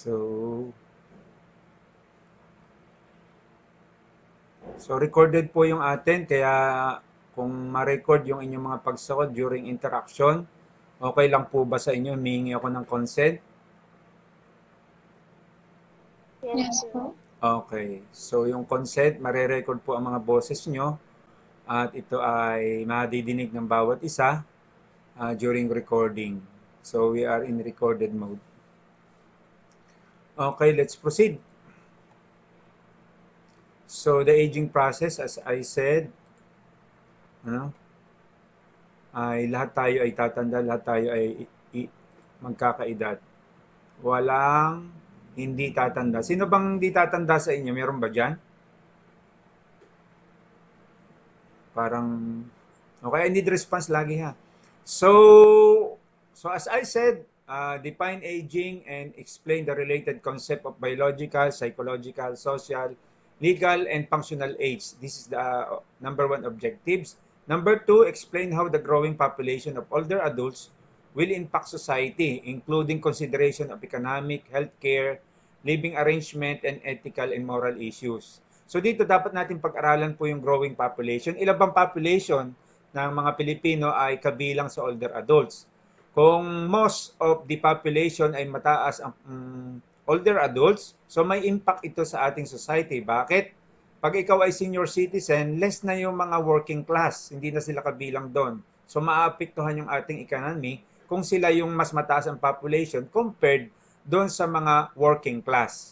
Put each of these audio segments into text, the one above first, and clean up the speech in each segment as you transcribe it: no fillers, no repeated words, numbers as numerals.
So recorded po yung atin, kaya kung ma-record yung inyong mga pagsagot during interaction, okay lang po ba sa inyo? Humingi ako ng consent? Yes po. Okay. So yung consent, mare-record po ang mga boses nyo at ito ay madidinig ng bawat isa during recording. So we are in recorded mode. Okay, let's proceed. So the aging process, as I said, ay lahat tayo ay tatanda, lahat tayo ay magkakaedad. Walang hindi tatanda. Sino bang hindi tatanda sa inyo? Meron ba dyan? Parang, okay, I need response lagi ha. So as I said, define aging and explain the related concept of biological, psychological, social, legal, and functional age. This is the number one objectives. Number two, explain how the growing population of older adults will impact society, including consideration of economic, healthcare, living arrangement, and ethical and moral issues. So dito dapat natin pag-aralan po yung growing population. Ilan bang population ng mga Pilipino ay kabilang sa older adults? Kung most of the population ay mataas ang older adults, so may impact ito sa ating society. Bakit? Pag ikaw ay senior citizen, less na yung mga working class. Hindi na sila kabilang doon. So maapektuhan yung ating economy kung sila yung mas mataas ang population compared doon sa mga working class.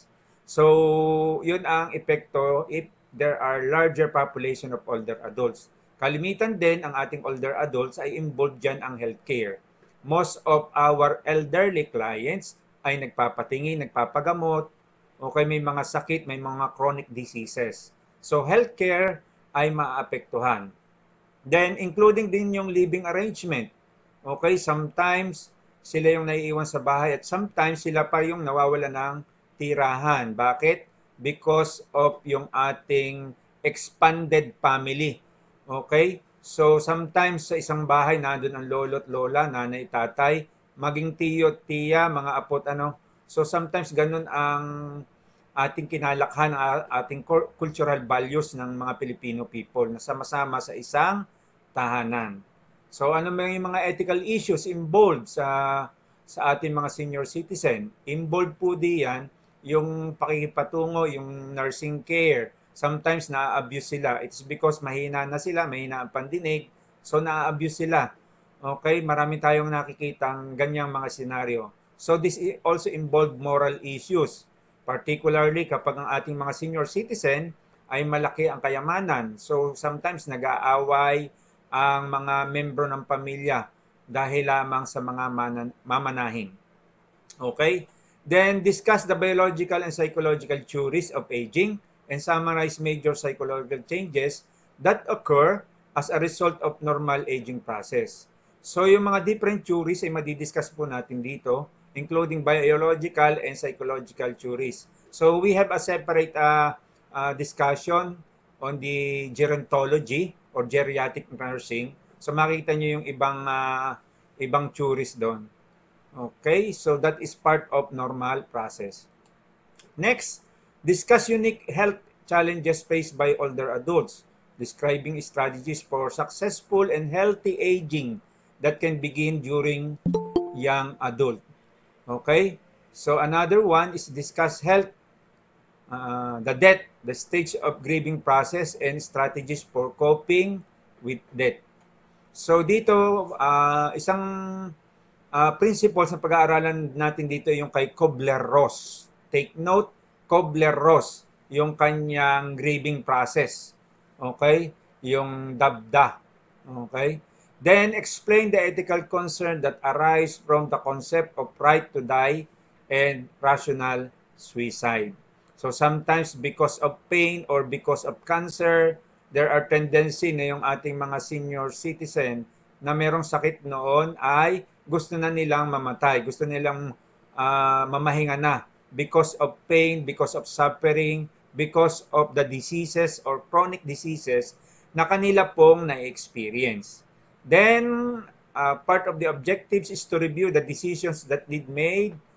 So, yun ang epekto if there are larger population of older adults. Kalimitan din ang ating older adults ay involved dyan ang healthcare. Most of our elderly clients ay nagpapatingin, nagpapagamot, okay, may mga sakit, may mga chronic diseases. So, healthcare ay maapektuhan. Then, including din yung living arrangement. Okay, sometimes sila yung naiiwan sa bahay at sometimes sila pa yung nawawala ng tirahan. Bakit? Because of yung ating expanded family. Okay? So, sometimes sa isang bahay, nandun ang lolo't lola, nanay, tatay, maging tiyo at tiya, mga apot, ano. So, sometimes ganun ang ating kinalakhan, ating cultural values ng mga Filipino people na sama-sama sa isang tahanan. So ano yung mga ethical issues involved sa ating mga senior citizen? Involved po diyan yung pakikipatungo, yung nursing care. Sometimes na-abuse sila. It's because mahina na sila, mahina ang pandinig, so na-abuse sila. Okay, marami tayong nakikitang ganyang mga senaryo. So this also involved moral issues, particularly kapag ang ating mga senior citizen ay malaki ang kayamanan. So sometimes nag-aaway ang mga membro ng pamilya dahil lamang sa mga mamanahin. Okay? Then discuss the biological and psychological theories of aging and summarize major psychological changes that occur as a result of normal aging process. So yung mga different theories ay madidiscuss po natin dito, including biological and psychological theories. So we have a separate discussion on the gerontology or geriatric nursing. So makita nyo yung ibang theories doon. Okay, so that is part of normal process. Next, discuss unique health challenges faced by older adults, describing strategies for successful and healthy aging that can begin during young adult. Okay, so another one is discuss health, the death, the stage of grieving process and strategies for coping with death. So dito, isang principles na pag-aaralan natin dito yung kay Kubler-Ross. Take note, Kubler-Ross, yung kanyang grieving process. Okay? Yung DABDA. Okay? Then, explain the ethical concern that arise from the concept of right to die and rational suicide. So, sometimes because of pain or because of cancer, there are tendency na yung ating mga senior citizen na merong sakit noon ay gusto na nilang mamatay, gusto nilang mamahinga na because of pain, because of suffering, because of the diseases or chronic diseases na kanila pong na-experience. Then, part of the objectives is to review the decisions that need made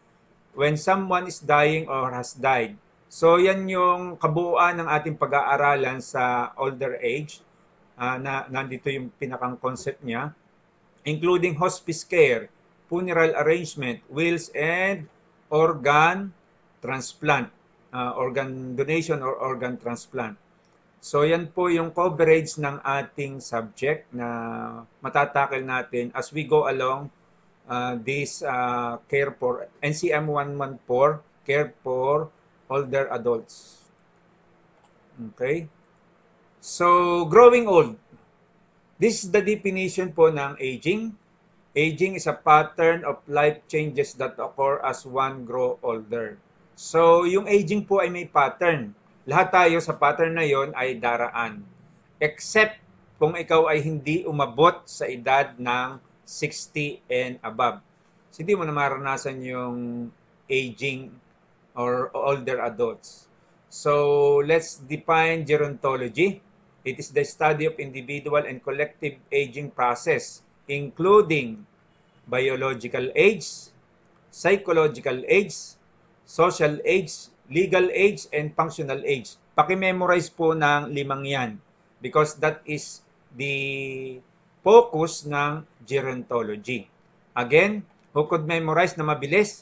when someone is dying or has died. So yan yung kabuuan ng ating pag-aaralan sa older age. Nandito yung pinakang concept niya, including hospice care, funeral arrangement, wills, and organ transplant, organ donation or organ transplant. So yan po yung coverage ng ating subject na matatakil natin as we go along this care for NCM 114, care for older adults. Okay? So, growing old. This is the definition po ng aging. Aging is a pattern of life changes that occur as one grow older. So, yung aging po ay may pattern. Lahat tayo sa pattern na yon ay daraan. Except kung ikaw ay hindi umabot sa edad ng 60 and above. So, hindi mo na maranasan yung aging or older adults. So, let's define gerontology. It is the study of individual and collective aging process, including biological age, psychological age, social age, legal age, and functional age. Paki-memorize po ng 5 yan because that is the focus ng gerontology. Again, who could memorize na mabilis?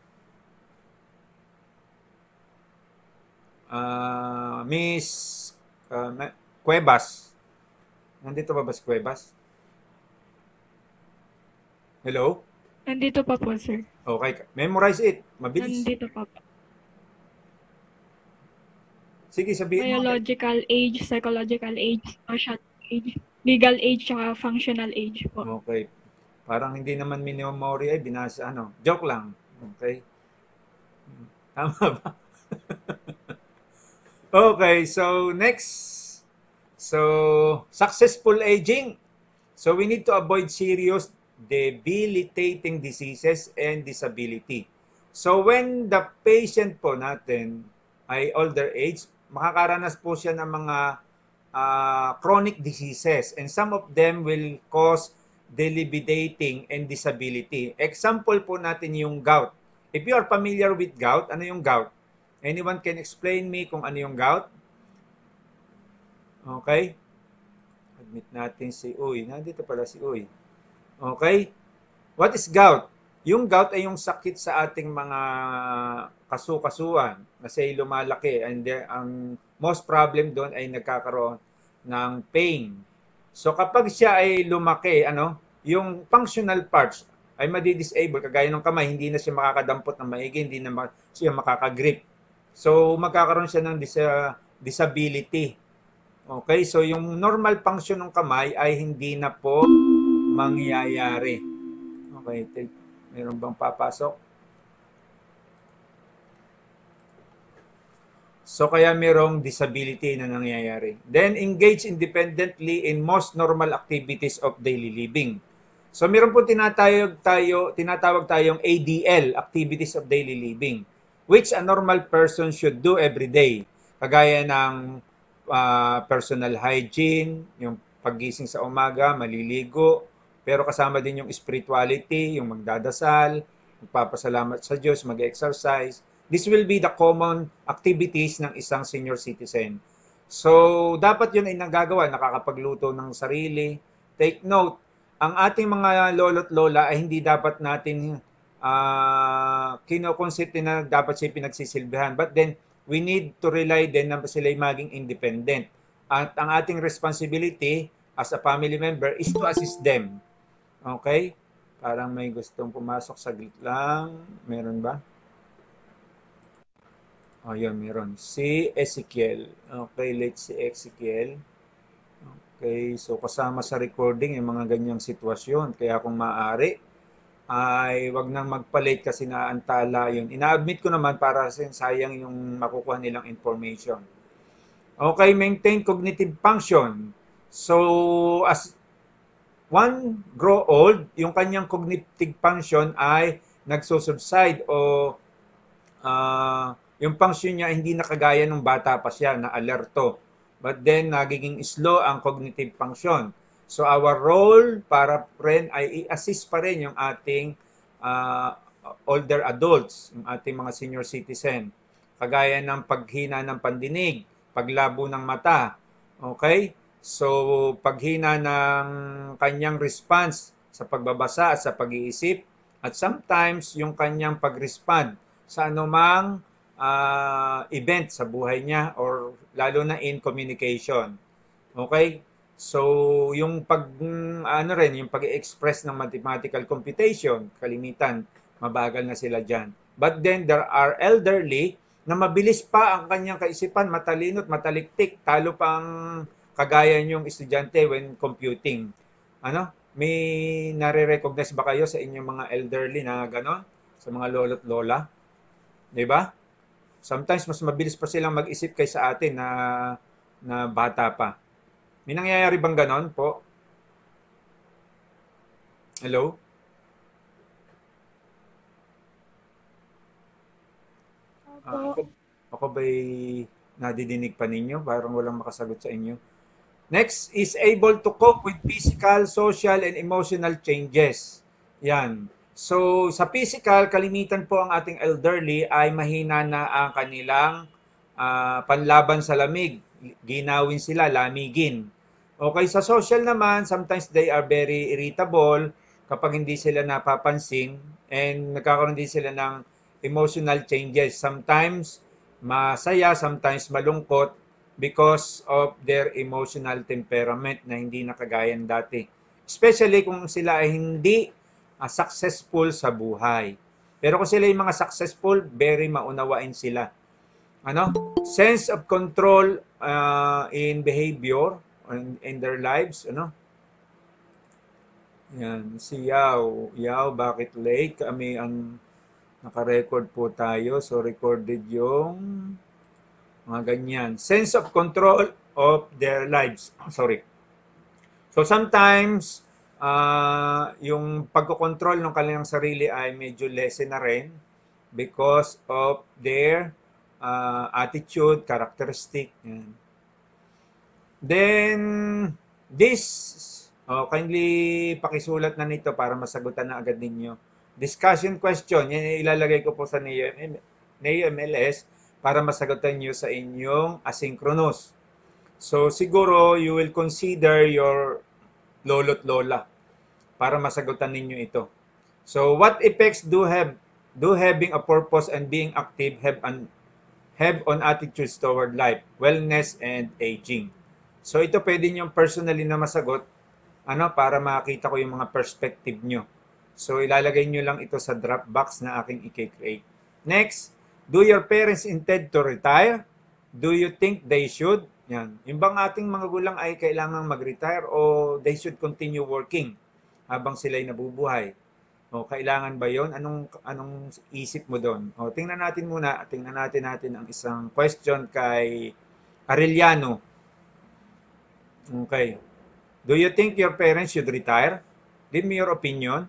Miss Cuevas. Nandito ba si Cuevas? Hello? Nandito pa po, sir. Okay. Memorize it. Mabilis. Nandito pa po. Sige, sabihin mo. Biological age, psychological age, social age, legal age, tsaka functional age po. Okay. Parang hindi naman minemory ay binasa ano. Joke lang. Okay. Tama ba? Okay, so next. So, successful aging. So, we need to avoid serious debilitating diseases and disability. So, when the patient po natin ay older age, makakaranas po siya ng mga chronic diseases and some of them will cause debilitating and disability. Example po natin yung gout. If you are familiar with gout, ano yung gout? Anyone can explain me kung ano yung gout? Okay? Admit natin si Uy. Nandito pala si Uy. Okay? What is gout? Yung gout ay yung sakit sa ating mga kasu-kasuan kasi lumalaki and ang most problem doon ay nagkakaroon ng pain. So kapag siya ay lumaki, yung functional parts ay madi-disable kagaya ng kamay, hindi na siya makakadampot ng maigi, hindi na siya makakagrip. So magkakaroon siya ng disability. Okay, so yung normal function ng kamay ay hindi na po mangyayari. Okay, meron bang papasok? So kaya merong disability na nangyayari. Then engage independently in most normal activities of daily living. So meron po tinatawag tayong ADL, activities of daily living, which a normal person should do every day. Kagaya ng personal hygiene, yung paggising sa umaga, maliligo, pero kasama din yung spirituality, yung magdadasal, magpapasalamat sa Diyos, mag-exercise. This will be the common activities ng isang senior citizen. So, dapat yun ay nagagawa, nakakapagluto ng sarili. Take note, ang ating mga lolo't lola ay hindi dapat natin kinoconsider na dapat siya pinagsisilbihan. But then, we need to rely din na sila maging independent. At ang ating responsibility as a family member is to assist them. Okay? Parang may gustong pumasok, saglit lang. Meron ba? Oh, yun, meron. Si Ezekiel. Okay, let's see Ezekiel. Okay, so kasama sa recording yung mga ganyang sitwasyon. Kaya kung maaari, ay wag nang magpalit kasi naantala yun. Ina-admit ko naman para sayang yung makukuha nilang information. Okay, maintain cognitive function. So, as one grow old, yung kanyang cognitive function ay nagsusubside o yung function niya hindi nakagaya nung bata pa siya na alerto. But then, nagiging slow ang cognitive function. So, our role para rin ay i-assist pa rin yung ating older adults, yung ating mga senior citizen. Kagaya ng paghina ng pandinig, paglabo ng mata. Okay? So, paghina ng kanyang response sa pagbabasa at sa pag-iisip, at sometimes yung kanyang pag-respond sa anumang event sa buhay niya or lalo na in communication. Okay? So, yung ano rin, yung pag-express ng mathematical computation, kalimitan, mabagal na sila dyan. But then, there are elderly na mabilis pa ang kanyang kaisipan, matalino at mataliktik, talo pang kagaya niyong estudyante when computing. Ano? May nare-recognize ba kayo sa inyong mga elderly na gano'n? Sa mga lolo't lola? Di ba? Sometimes, mas mabilis pa silang mag-isip kaysa atin na bata pa. May nangyayari bang ganon po? Hello? Opo. Ako ba'y nadidinig pa ninyo? Parang walang makasagot sa inyo. Next is able to cope with physical, social, and emotional changes. Yan. So, sa physical, kalimitan po ang ating elderly ay mahina na ang kanilang panlaban sa lamig. Ginawin sila, lamigin. Okay, sa social naman, sometimes they are very irritable kapag hindi sila napapansin and nagkakaroon din sila ng emotional changes. Sometimes masaya, sometimes malungkot because of their emotional temperament na hindi nakagayan dati. Especially kung sila ay hindi successful sa buhay. Pero kung sila yung mga successful, very maunawain sila. Ano? Sense of control in behavior in their lives, ano? Yan, si Yao. Yao, bakit late? Kami ang naka-record po tayo. So, recorded yung mga ganyan. Sense of control of their lives. Sorry. So, sometimes, yung pagkokontrol ng kanilang sarili ay medyo lessen na rin because of their attitude, characteristic. Yan. Then, kindly pakisulat na nito para masagutan na agad ninyo. Discussion question, yan ilalagay ko po sa NEO MLS para masagutan nyo sa inyong asynchronous. So, siguro you will consider your lolo't lola para masagutan ninyo ito. So, what effects do having a purpose and being active have on attitudes toward life, wellness, and aging? So ito pwede nyo personally na masagot para makita ko yung mga perspective nyo. So ilalagay nyo lang ito sa drop box na aking i-create. Next, do your parents intend to retire? Do you think they should? Yan. Yung bang ating mga gulang ay kailangang mag-retire o they should continue working habang sila'y nabubuhay? O kailangan ba yon? Anong isip mo doon? O tingnan natin natin ang isang question kay Arellano. Okay. Do you think your parents should retire? Give me your opinion.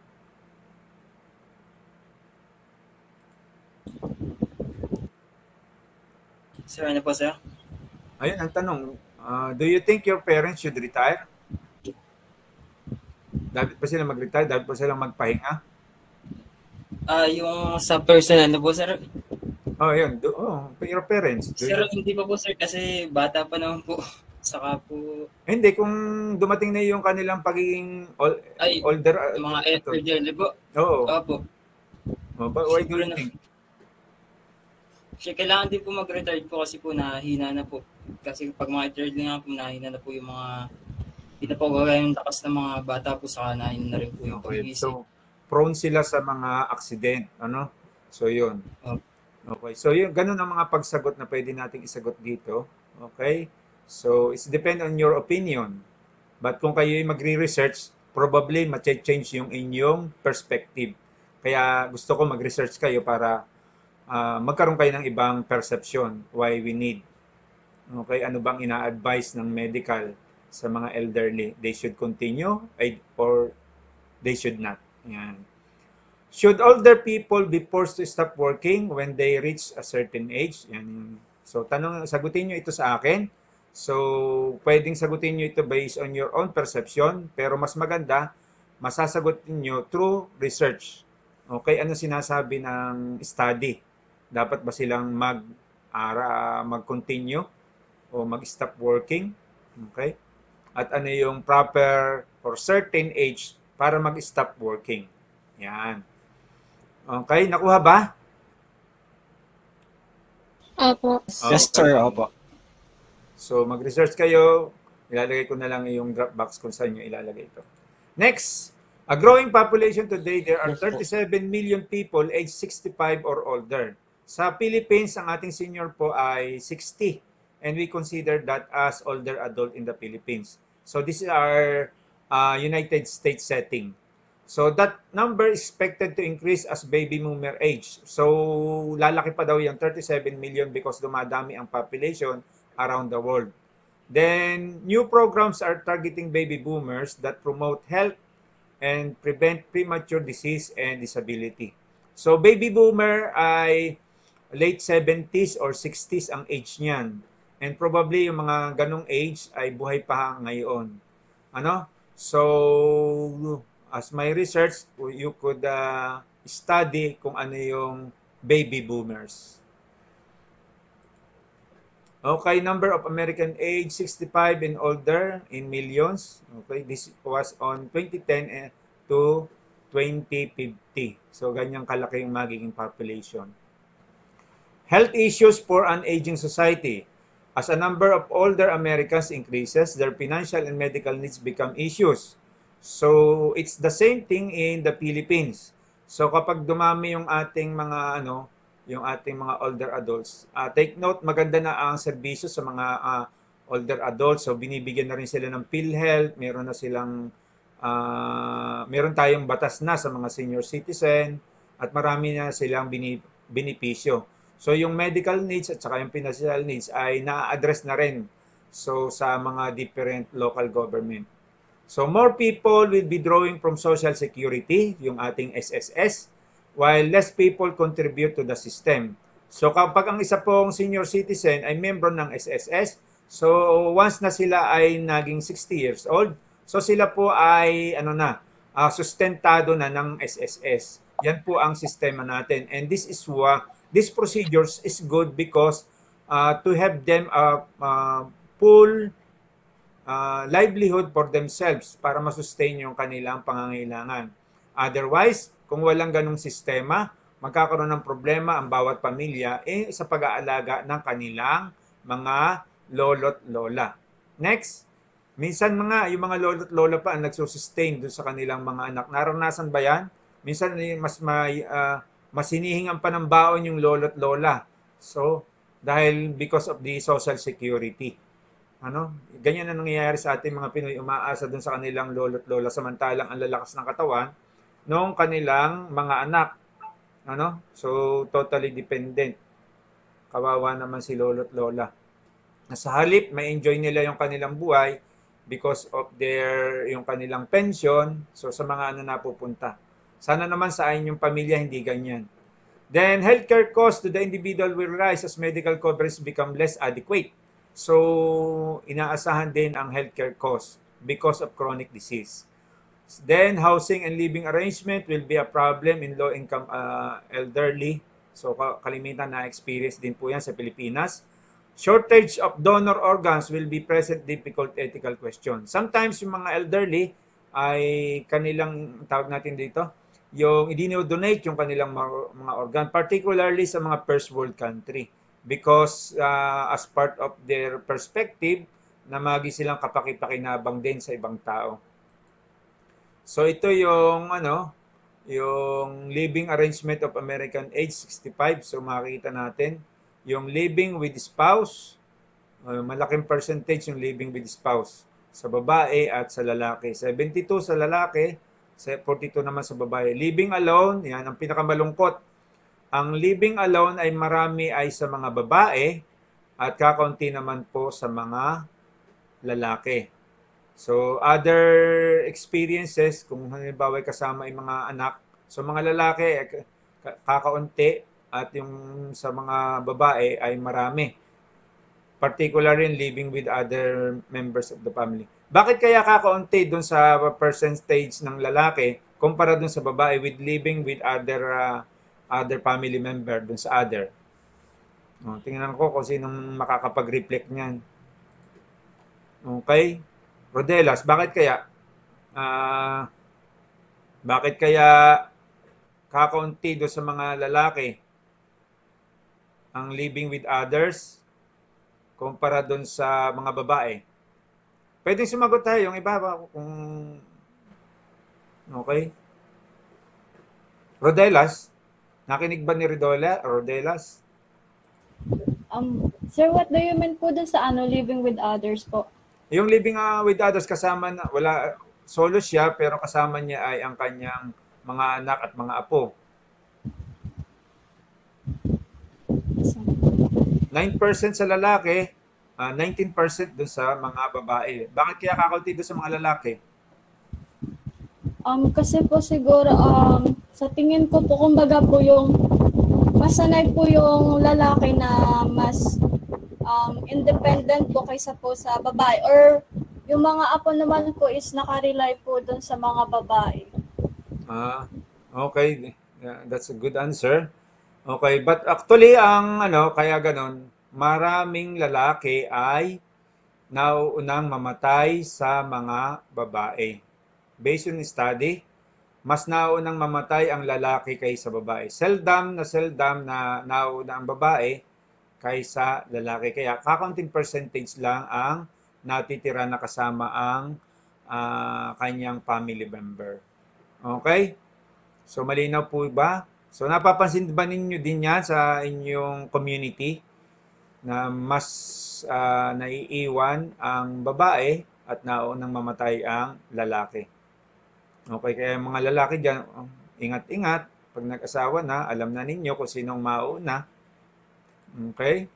Sir, ano po, sir? Ayun ang tanong. Do you think your parents should retire? Dapat ba sila mag-retire? Dapat ba silang magpahinga? Yung sa personal na po, sir. Yun. Your parents. Sir, hindi pa po, sir, kasi bata pa naman po. Saka po... Hindi, kung dumating na yung kanilang pagiging older... mga elderly po. Oo. Opo. But why do you think? Siya, kailangan din po mag-retire po kasi po nahina na po. Kasi pag mga elderly nga po, nahina na po yung mga... Hindi na po gagawin yung lakas ng mga bata po, saka nahina na rin po yung pag-iisip. So, prone sila sa mga accident, ano? So, yun. Okay. So, yun, ganun ang mga pagsagot na pwede nating isagot dito. Okay? So, it's depend on your opinion. But kung kayo magre-research, probably ma-change yung inyong perspective. Kaya gusto ko mag-research kayo para magkaroon kayo ng ibang perception why we need. Okay, ano bang ina-advise ng medical sa mga elderly? They should continue or they should not. Yan. Should older people be forced to stop working when they reach a certain age? Yan. So, sagutin nyo ito sa akin. So, pwedeng sagutin nyo ito based on your own perception, pero mas maganda, masasagutin nyo through research. Okay, ano sinasabi ng study? Dapat ba silang mag-continue o mag-stop working? Okay? At ano yung proper or certain age para mag-stop working? Yan. Okay, nakuha ba? Opo. Yes, Okay. sir. Opo. So, mag-research kayo. Ilalagay ko na lang yung Dropbox kung saan nyo ilalagay ito. Next, a growing population today, there are 37 million people aged 65 or older. Sa Philippines, ang ating senior po ay 60. And we consider that as older adult in the Philippines. So, this is our United States setting. So, that number is expected to increase as baby boomer age. So, lalaki pa daw yung 37 million because dumadami ang population around the world. Then, new programs are targeting baby boomers that promote health and prevent premature disease and disability. So, baby boomer ay late 70s or 60s ang age niyan. And probably yung mga ganong age ay buhay pa ngayon. Ano? So, as my research, you could study kung ano yung baby boomers. Okay, number of American age 65 and older in millions. Okay, this was on 2010 to 2050. So, ganyang kalaki yung magiging population. Health issues for an aging society. As a number of older Americans increases, their financial and medical needs become issues. So, it's the same thing in the Philippines. So, kapag dumami yung ating mga yung ating mga older adults. Take note, maganda na ang serbisyo sa mga older adults. So, binibigyan na rin sila ng PhilHealth. Meron na silang, meron tayong batas na sa mga senior citizen. At marami na silang benepisyo. So, yung medical needs at saka yung financial needs ay na-address na rin. So, sa mga different local government. So, more people will be drawing from Social Security, yung ating SSS, while less people contribute to the system. So kapag ang isa pong senior citizen ay membro ng SSS, so once na sila ay naging 60 years old, so sila po ay sustentado na ng SSS. Yan po ang sistema natin. And this procedures is good because to have them full livelihood for themselves para masustain yung kanilang pangangailangan. Otherwise, kung walang ganong sistema, magkakaroon ng problema ang bawat pamilya sa pag-aalaga ng kanilang mga lolo't lola. Next, minsan yung mga lolo't lola pa ang nagsusustain doon sa kanilang mga anak. Naranasan ba yan? Minsan mas hinihingan pa ng baon yung lolo't lola. So, because of the Social Security. Ganyan ang nangyayari sa ating mga Pinoy, umaasa doon sa kanilang lolo't lola samantalang ang lalakas ng katawan noong kanilang mga anak. So, totally dependent. Kawawa naman si lolo't lola. Sa halip, may enjoy nila yung kanilang buhay because of yung kanilang pension. So, sa mga napupunta. Sana naman sa inyong pamilya hindi ganyan. Then, healthcare costs to the individual will rise as medical coverage become less adequate. So, inaasahan din ang healthcare costs because of chronic disease. Then, housing and living arrangement will be a problem in low-income elderly. So, kalimitan na experience din po yan sa Pilipinas. Shortage of donor organs will be present difficult ethical question. Sometimes, yung mga elderly ay kanilang, tawag natin dito, yung i-donate yung kanilang mga organ, particularly sa mga first world country. Because as part of their perspective, na magi silang kapakipakinabang din sa ibang tao. So ito yung yung living arrangement of American age 65. So makikita natin yung living with spouse, malaking percentage yung living with spouse sa babae at sa lalaki. 72 sa lalaki, 42 naman sa babae. Living alone, yan ang pinakamalungkot. Ang living alone ay marami ay sa mga babae at kakaunti naman po sa mga lalaki. So, other experiences, kung halimbawa kasama yung mga anak, so mga lalaki, kakaunti, at yung sa mga babae ay marami. Particularly in living with other members of the family. Bakit kaya kakaunti dun sa percentage ng lalaki kumpara dun sa babae with living with other family member dun sa other. Tingnan ko kung sinong makakapag-reflect niyan. Okay? Rodelas, bakit kaya? Ah, bakit kaya kakaunti do sa mga lalaki ang living with others kumpara doon sa mga babae? Pwedeng sumagot tayo yung iba kung okay. Rodelas, nakinig ba ni Rodelas? Sir, what do you mean po dun sa living with others po? Yung living with others kasama na wala solo siya pero kasama niya ay ang kanyang mga anak at mga apo. 9% sa lalaki, 19% doon sa mga babae. Bakit kaya kakaunti doon sa mga lalaki? Kasi po siguro, sa tingin ko po, kumbaga po yung masanay po yung lalaki na mas independent po kaysa po sa babae. Or yung mga apo naman po is nakarely po dun sa mga babae. Okay. That's a good answer. Okay, but actually kaya ganon, maraming lalaki ay nauunang mamatay sa mga babae. Based on study, mas naunang mamatay ang lalaki kaysa babae. Seldom na nauna ang babae kaysa lalaki. Kaya kakaunting percentage lang ang natitira na kasama ang kanyang family member. Okay? So malinaw po ba? So napapansin ba ninyo din yan sa inyong community na mas naiiwan ang babae at naunang mamatay ang lalaki? Okay, kaya mga lalaki dyan, ingat-ingat. Pag nag-asawa na, alam na ninyo kung sinong mauna. Okay?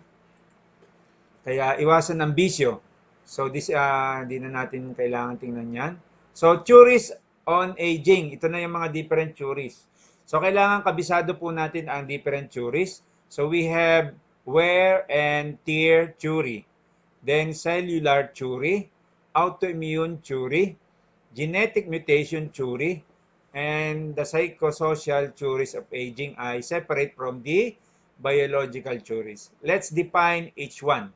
Kaya iwasan ang bisyo. So this, di na natin kailangan tingnan yan. So theories on aging. Ito na yung mga different theories. So kailangan kabisado po natin ang different theories. So we have wear and tear theory. Then cellular theory, autoimmune theory, genetic mutation theory, and the psychosocial theories of aging ay separate from the biological theories. Let's define each one.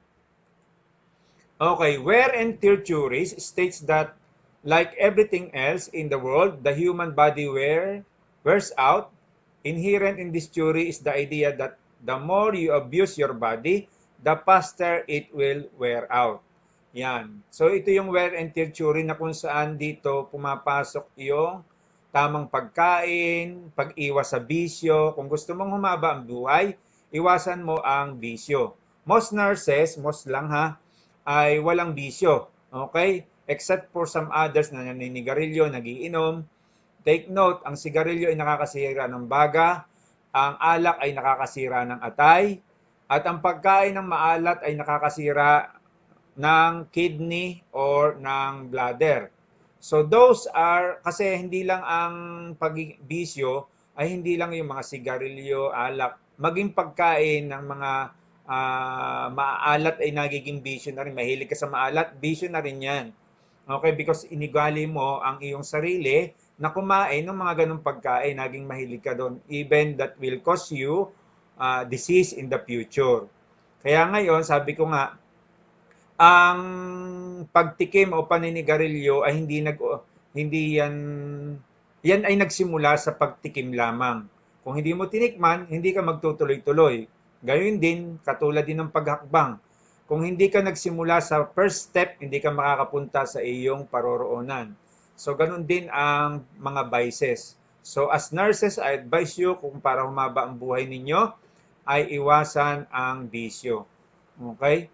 Okay, wear and tear theories states that like everything else in the world, the human body wears out. Inherent in this theory is the idea that the more you abuse your body, the faster it will wear out. Yan. So ito yung wear and tear theory na kung saan dito pumapasok yung tamang pagkain, pag-iwas sa bisyo. Kung gusto mong humaba ang buhay, iwasan mo ang bisyo. Most nurses, most lang ay walang bisyo. Okay? Except for some others na naninigarilyo, nagiinom. Take note, ang sigarilyo ay nakakasira ng baga, ang alak ay nakakasira ng atay, at ang pagkain ng maalat ay nakakasira ng kidney or ng bladder. So those are, kasi hindi lang ang pagbisyo, ay hindi lang yung mga sigarilyo, alak, maging pagkain ng mga maalat ay nagiging bisyo na rin. Mahilig ka sa maalat, bisyo na rin yan. Okay, because inigali mo ang iyong sarili na kumain ng mga ganong pagkain, naging mahilig ka doon, even that will cause you disease in the future. Kaya ngayon, sabi ko nga, ang pagtikim o paninigarilyo ay hindi yan ay nagsimula sa pagtikim lamang. Kung hindi mo tinikman, hindi ka magtutuloy-tuloy. Gayon din, katulad din ng paghakbang. Kung hindi ka nagsimula sa first step, hindi ka makakapunta sa iyong paroroonan. So, ganun din ang mga vices. So, as nurses, I advise you kung para humaba ang buhay ninyo, ay iwasan ang bisyo. Okay?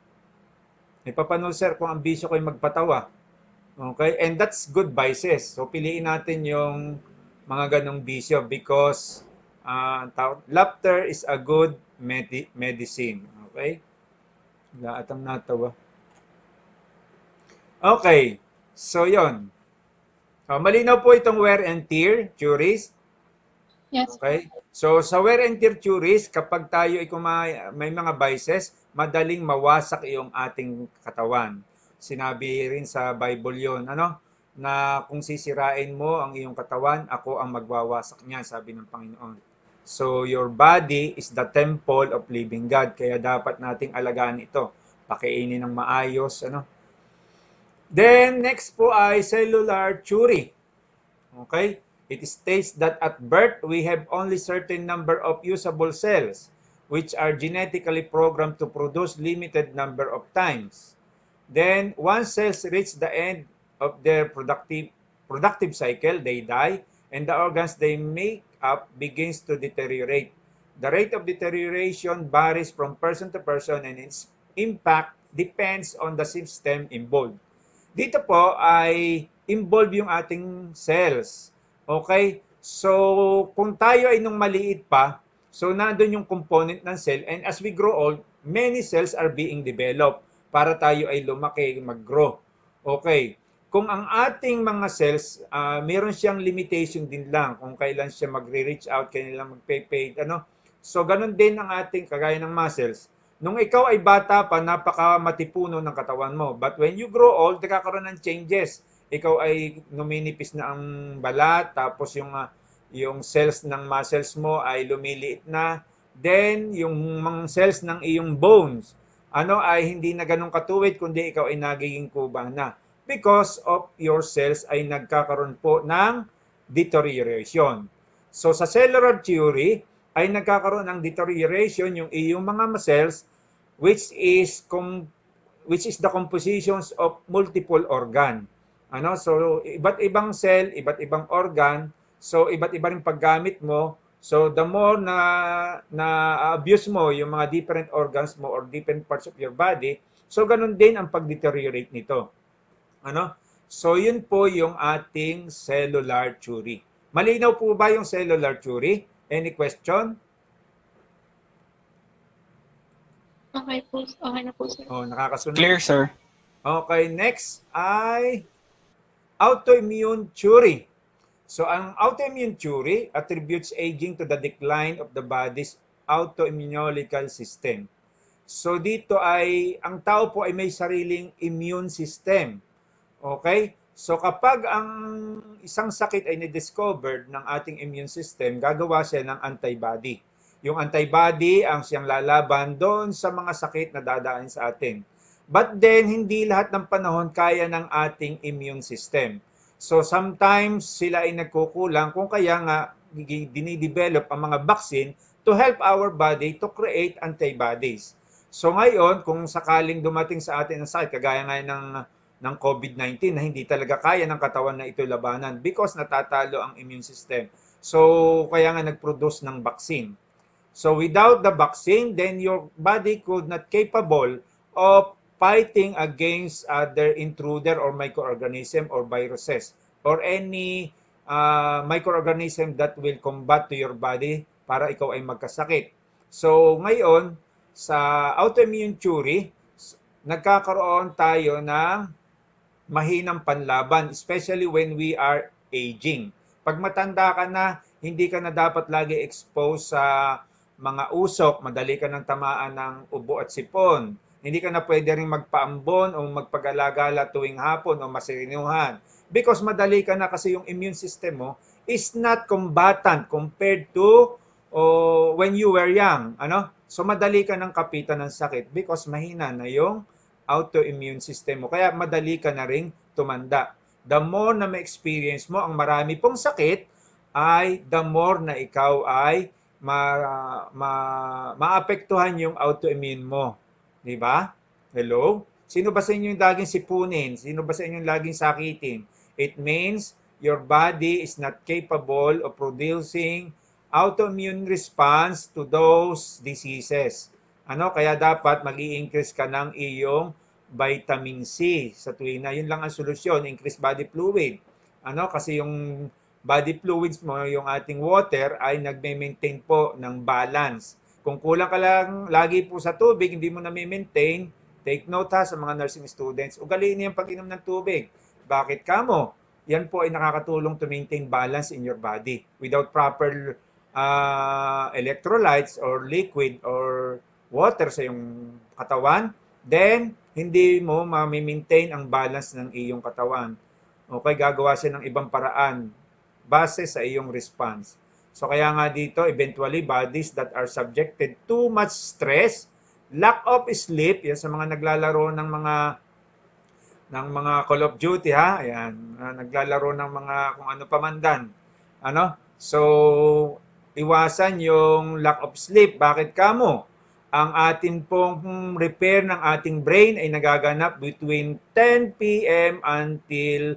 May papanood, sir, kung ang bisyo ko ay magpatawa. Okay? And that's good vices. So, piliin natin yung mga ganong bisyo because laughter is a good medicine. Okay? Lahat ang natawa. Okay. So, yon. Malinaw po itong wear and tear theories. Yes. Okay? So, sa wear and tear theories, kapag tayo ay may mga vices, madaling mawasak yung ating katawan. Sinabi rin sa Bible yon, na kung sisirain mo ang iyong katawan, ako ang magwawasak niyan, sabi ng Panginoon. So, your body is the temple of living God. Kaya dapat nating alagaan ito. Pakainin ng maayos. Ano? Then, next po ay cellular theory. Okay? It states that at birth, we have only certain number of usable cells, which are genetically programmed to produce limited number of times. Then, once cells reach the end of their productive cycle, they die, and the organs they make up begins to deteriorate. The rate of deterioration varies from person to person, and its impact depends on the system involved. Dito po ay involved yung ating cells. Okay? So, kung tayo ay nung maliit pa, so nandun yung component ng cell, and as we grow old, many cells are being developed para tayo ay lumaki, mag-grow. Okay. Kung ang ating mga cells, meron siyang limitation din lang kung kailan siya magre-reach out, kailan magpe-fade, ano. So, ganun din ang ating, kagaya ng muscles. Nung ikaw ay bata pa, napaka matipuno ng katawan mo. But when you grow old, nagkakaroon ng changes. Ikaw ay numinipis na ang balat, tapos yung cells ng muscles mo ay lumiliit na. Then, yung mga cells ng iyong bones, ay hindi na ganun katuwid, kundi ikaw ay nagiging kuba na. Because of your cells ay nagkakaroon po ng deterioration. So, sa cellular theory, ay nagkakaroon ng deterioration yung iyong mga cells, which is the compositions of multiple organ. So iba't ibang cell, iba't ibang organ, so iba't iba ring paggamit mo. So the more na abuse mo yung mga different organs mo or different parts of your body, so ganun din ang pag-deteriorate nito. So yun po yung ating cellular theory. Malinaw po ba yung cellular theory? Any question? Okay po. Okay na po, sir. Nakakasunod. Clear, sir. Okay, next ay autoimmune theory. So, ang autoimmune theory attributes aging to the decline of the body's autoimmunological system. So, dito ay, ang tao po ay may sariling immune system. Okay? So, kapag ang isang sakit ay na-discovered ng ating immune system, gagawa siya ng antibody. Yung antibody ang siyang lalaban doon sa mga sakit na dadaan sa atin. But then, hindi lahat ng panahon kaya ng ating immune system. So, sometimes sila ay nagkukulang kung kaya nga dinidevelop ang mga vaccine to help our body to create antibodies. So, ngayon, kung sakaling dumating sa atin ang sakit, kagaya nga ng COVID-19 na hindi talaga kaya ng katawan na ito labanan because natatalo ang immune system. So, kaya nga nag-produce ng vaccine. So, without the vaccine, then your body could not capable of fighting against other intruder or microorganism or viruses or any microorganism that will combat to your body para ikaw ay magkasakit. So, ngayon, sa autoimmune theory, nagkakaroon tayo ng mahinang panlaban, especially when we are aging. Pag matanda ka na, hindi ka na dapat lagi exposed sa mga usok, madali ka ng tamaan ng ubo at sipon. Hindi ka na pwede rin magpaambon o magpag-alagala tuwing hapon o masirinuhan. Because madali ka na kasi yung immune system mo is not combatant compared to when you were young. So madali ka ng kapitan ng sakit because mahina na yung autoimmune system mo. Kaya madali ka na ring tumanda. The more na ma-experience mo ang marami pong sakit, ay the more na ikaw ay maapektuhan yung autoimmune mo. Di ba? Hello? Sino ba sa inyo yung laging sipunin? Sino ba sa inyo yung laging sakitin? It means your body is not capable of producing autoimmune response to those diseases. Kaya dapat mag-i-increase ka ng iyong vitamin C sa tuwing na. Yun lang ang solusyon, increase body fluid. Kasi yung body fluids mo, yung ating water, ay nagme-maintain po ng balance. Kung kulang ka lang lagi po sa tubig, hindi mo na-maintain, take note ha sa mga nursing students, ugaliin niyo yung pag-inom ng tubig. Bakit kamo? Yan po ay nakakatulong to maintain balance in your body. Without proper electrolytes or liquid or water sa iyong katawan, then hindi mo ma-maintain ang balance ng iyong katawan. Okay, gagawa siya ng ibang paraan base sa iyong response. So kaya nga dito, eventually, bodies that are subjected too much stress, lack of sleep, yan sa mga naglalaro ng mga Call of Duty, ha? Ayan, naglalaro ng mga kung ano pamandan. Ano? So, iwasan yung lack of sleep. Bakit kamo? Ang atin pong repair ng ating brain ay nagaganap between 10 p.m. until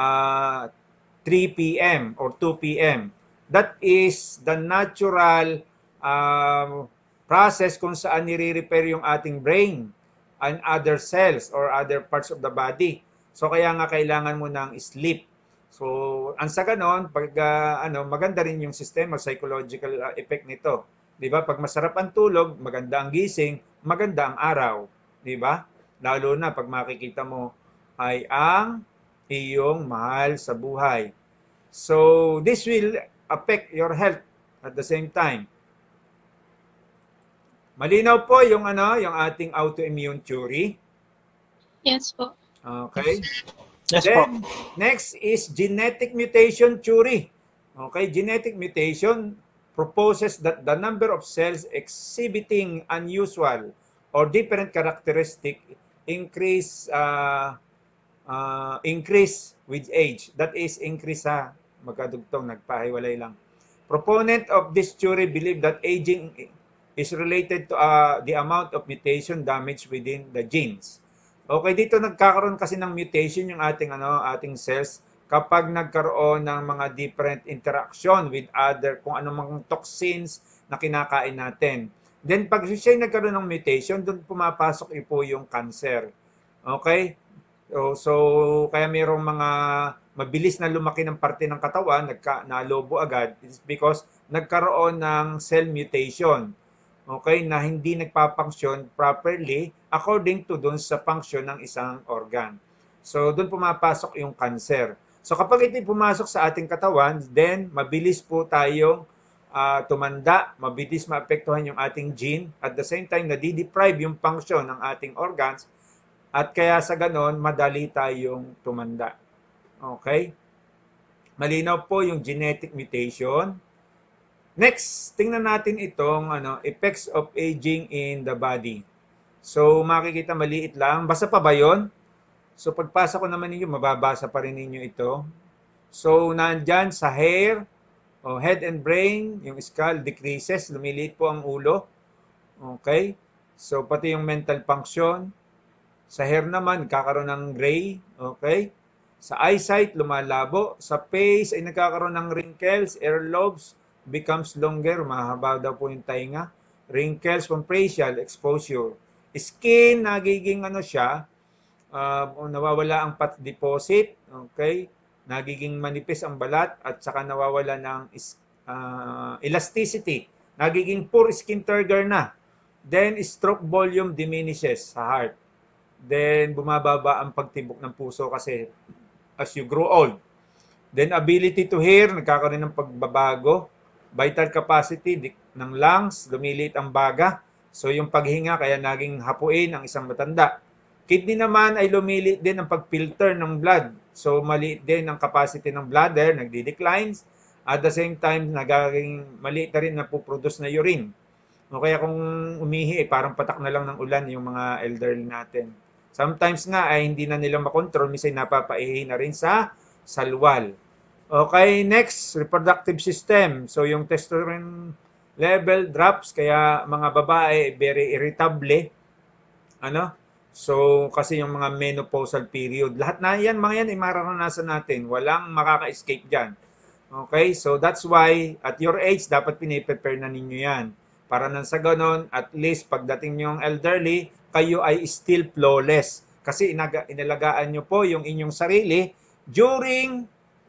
3 p.m. or 2 p.m. That is the natural process kung saan nire-repair yung ating brain and other cells or other parts of the body. So kaya nga kailangan mo ng sleep. So ang sa ganon, pag maganda rin yung sistema, psychological effect nito. 'Di ba? Pag masarap ang tulog, maganda ang gising, maganda ang araw, 'di ba? Lalo na pag makikita mo ay ang iyong mahal sa buhay. So this will affect your health at the same time. Malinaw po yung yung ating autoimmune theory. Yes po. Okay? Yes Then, po. next is genetic mutation theory. Okay, genetic mutation proposes that the number of cells exhibiting unusual or different characteristic increase with age. That is increase magkadugtong, nagpahiwalay lang. Proponent of this theory believe that aging is related to the amount of mutation damage within the genes. Okay, dito nagkakaroon kasi ng mutation yung ating cells kapag nagkaroon ng mga different interaction with other kung anong toxins na kinakain natin. Then pag siya nagkaroon ng mutation, doon pumapasok po yung cancer. Okay? So kaya mayroong mga mabilis na lumaki ng parte ng katawan, nalobo agad, it's because nagkaroon ng cell mutation. Okay, na hindi nagpapunction properly according to dun sa function ng isang organ. So, dun pumapasok yung cancer. So, kapag ito pumasok sa ating katawan, then mabilis po tayong tumanda, mabilis maapektuhan yung ating gene, at the same time, nadideprive yung function ng ating organs, at kaya sa ganon, madali tayong tumanda. Okay? Malinaw po yung genetic mutation. Next, tingnan natin itong effects of aging in the body. So, makikita maliit lang. Basa pa ba yun? So, pagpasa ko naman ninyo, mababasa pa rin ninyo ito. So, nandyan sa hair, head and brain, yung skull decreases, lumiliit po ang ulo. Okay? So, pati yung mental function. Sa hair naman, kakaroon ng gray. Okay? Sa eyesight, lumalabo. Sa face, ay nagkakaroon ng wrinkles, earlobes, becomes longer, mahaba daw po yung tainga. Wrinkles from facial exposure. Skin, nagiging siya, nawawala ang fat deposit, okay? Nagiging manipis ang balat at saka nawawala ng elasticity. Nagiging poor skin turgor na. Then, stroke volume diminishes sa heart. Then, bumababa ang pagtibok ng puso kasi as you grow old. Then, ability to hear, nagkakaroon ng pagbabago. Vital capacity ng lungs, lumiliit ang baga. So yung paghinga kaya naging hapuin ang isang matanda. Kidney naman ay lumiliit din ang pagfilter ng blood. So maliit din ang capacity ng bladder, nagdi-declines. At the same time, nagaging maliit na rin na puproduce na urine. O kaya kung umihi, parang patak na lang ng ulan yung mga elderly natin. Sometimes nga ay hindi na nila makontrol, minsan napapaihi na rin sa salwal. Okay, next, reproductive system. So, yung testosterone level drops, kaya mga babae, very irritable. So, kasi yung mga menopausal period. Lahat na yan, mga yan, ay mararanasan natin. Walang makaka-escape dyan. Okay, so that's why, at your age, dapat piniprepare na ninyo yan. Para nang sa ganon, at least, pagdating nyo yung elderly, kayo ay still flawless. Kasi inalagaan nyo po yung inyong sarili during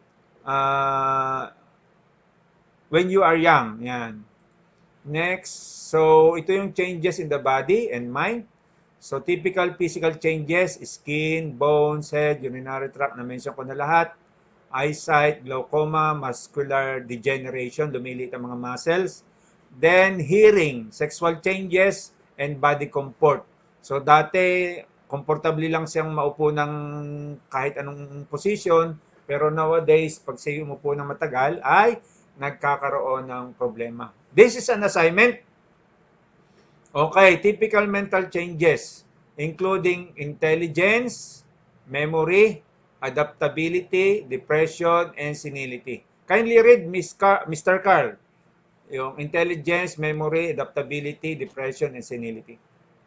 when you are young. Yan. Next, so ito yung changes in the body and mind. So typical physical changes, skin, bones, head, urinary tract, na-mention ko na lahat. Eyesight, glaucoma, muscular degeneration, lumiliit ang mga muscles. Then hearing, sexual changes, and body comfort. So dati, komportable lang siyang maupo ng kahit anong position, pero nowadays, pag siya umupo ng matagal, ay nagkakaroon ng problema. This is an assignment. Okay, typical mental changes, including intelligence, memory, adaptability, depression, and senility. Kindly read Mr. Carl, yung intelligence, memory, adaptability, depression, and senility.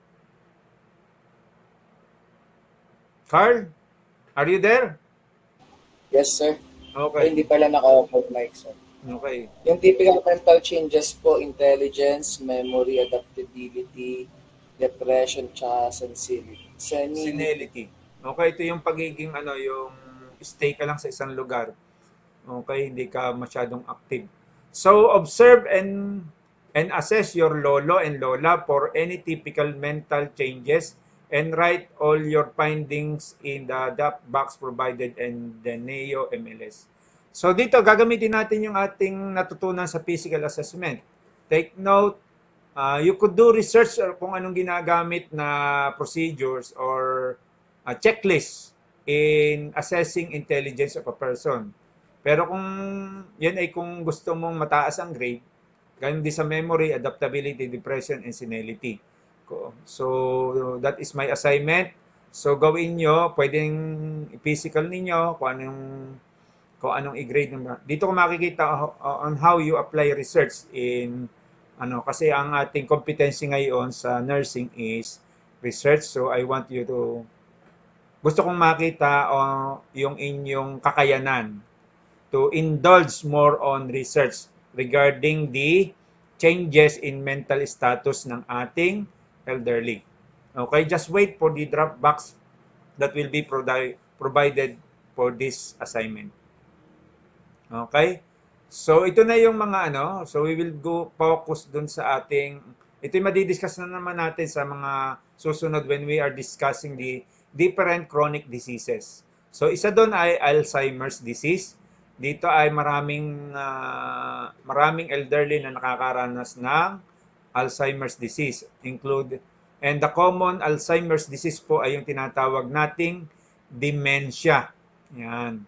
Carl, are you there? Yes, sir. Okay. Hindi pala naka-open mic, sir. Okay. Yung typical mental changes po, intelligence, memory, adaptability, depression, tsaka senility. Senility. Okay, ito yung pagiging yung stay ka lang sa isang lugar. Okay, hindi ka masyadong active. So, observe and assess your lolo and lola for any typical mental changes and write all your findings in the DAP box provided in the NEO MLS. So, dito gagamitin natin yung ating natutunan sa physical assessment. Take note, you could do research or kung anong ginagamit na procedures or checklist in assessing intelligence of a person. Pero kung yan ay kung gusto mong mataas ang grade, ganun din sa memory, adaptability, depression, and senility. So, that is my assignment. So, gawin nyo, pwedeng physical ninyo, kung anong i-grade naman. Dito ko makikita on how you apply research in, kasi ang ating competency ngayon sa nursing is research. So, I want you to, gusto kong makita yung inyong kakayanan to indulge more on research regarding the changes in mental status ng ating elderly. Okay, just wait for the drop box that will be provided for this assignment. Okay? So, ito na yung mga so we will go focus dun sa ating, ito'y madidiscuss na naman natin sa mga susunod when we are discussing the different chronic diseases. So, isa dun ay Alzheimer's disease. Dito ay maraming elderly na nakakaranas ng Alzheimer's disease. And the common Alzheimer's disease po ay yung tinatawag nating dementia. Yan.